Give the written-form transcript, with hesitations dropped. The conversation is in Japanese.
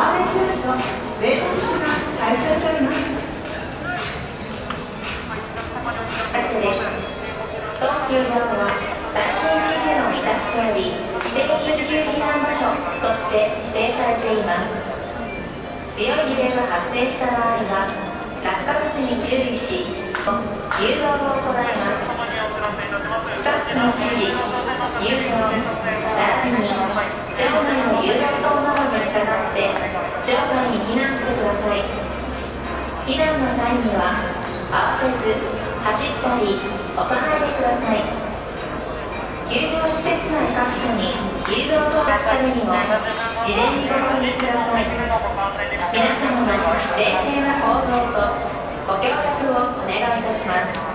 川辺剛と上野騎手が最初に取ります。 当球場は最新基準を満たしており、指定緊急避難場所として指定されています。強い揺れが発生した場合は、落下物に注意し、誘導を行います。スタッフの指示、誘導、並びに場内の誘導灯などに従って場外に避難してください。避難の際には慌てず走ったり押さないでください。球場施設内各所に誘導灯があるためにも事前にご確認ください。皆様の冷静な行動とご協力をお願いいたします。